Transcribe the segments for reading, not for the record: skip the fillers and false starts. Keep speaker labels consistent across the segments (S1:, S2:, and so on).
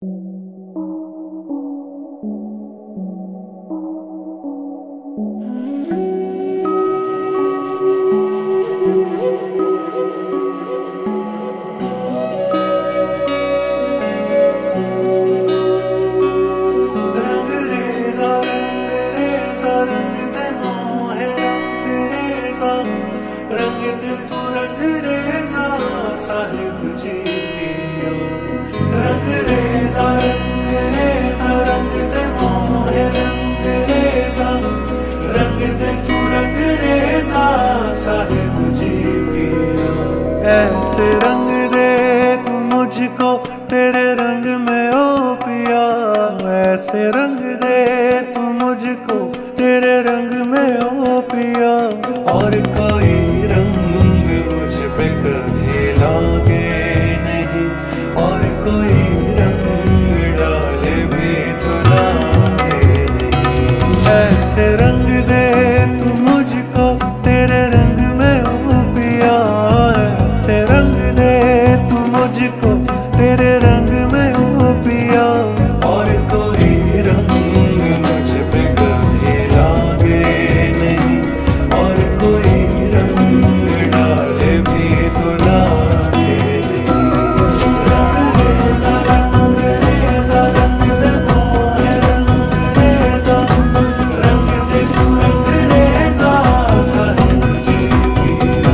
S1: ऐसे रंग दे तू मुझको तेरे रंग में ओ पिया, ऐसे रंग दे तू मुझको तेरे रंग में ओ पिया। और कोई रंग मुझ पे कभी लागे नहीं, और कोई रंग डाले भी तो लागे नहीं। ऐसे रंग दे तू मुझको तेरे रंग में ओ पिया, ऐसे रंग दे तू मुझको तेरे रंग में ओ पिया। और कोई रंग मुझ पे कभी लागे नहीं, और कोई रंग डाले भी तो लागे नहीं। रंग रेज़ा रंग रेज़ा रंग दे मोहे रंग रेज़ा, रंग दे तू रंग रेज़ा साहिब जी पिया।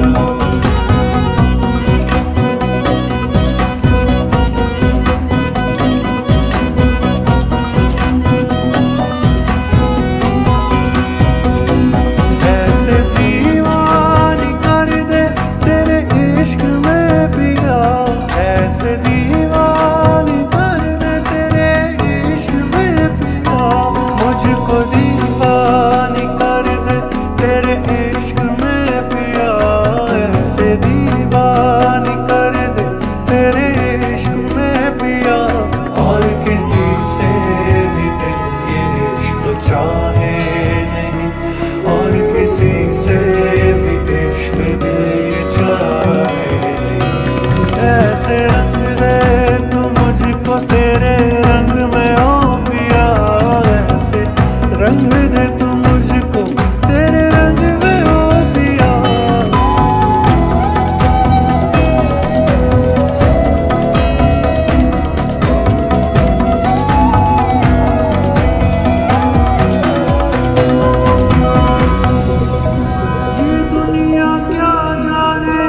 S1: ऐसे दीवानी कर दे तेरे इश्क में पिया, ऐसे दीवानी कर दे तेरे इश्क में पिया। मुझको दीवानी कर दे तेरे इश्क में पिया, ऐसे दीवानी कर दे तेरे इश्क में पिया। और किसी से भी दिल ये इश्क चाहे नहीं, और किसी से भी इश्क दिल ये चाहे नहीं। ऐसे रंग दे तू मुझको तेरे रंग में ओ पिया, ऐसे रंग दे तू मुझको तेरे रंग में ओ पिया। ये दुनिया क्या जाने,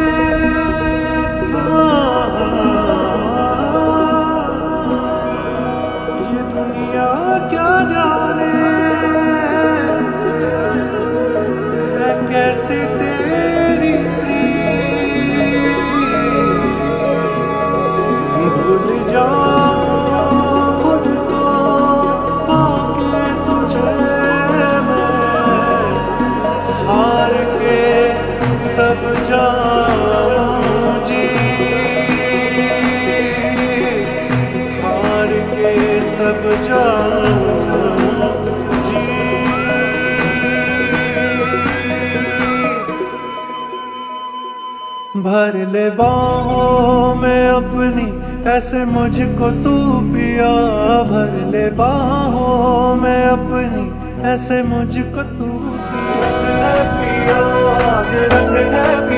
S1: ये दुनिया क्या जाने है कैसी तेरी प्रीत। भूल जाऊं खुद को पाके तुझे मैं, हार के सब जाऊं जी, हार के सब जाऊं जी। भर ले बाहों में अपनी ऐसे मुझको तू पिया, भर ले बाहों में अपनी ऐसे मुझको तू पिया। रंग है पिया, आज रंग है पिया।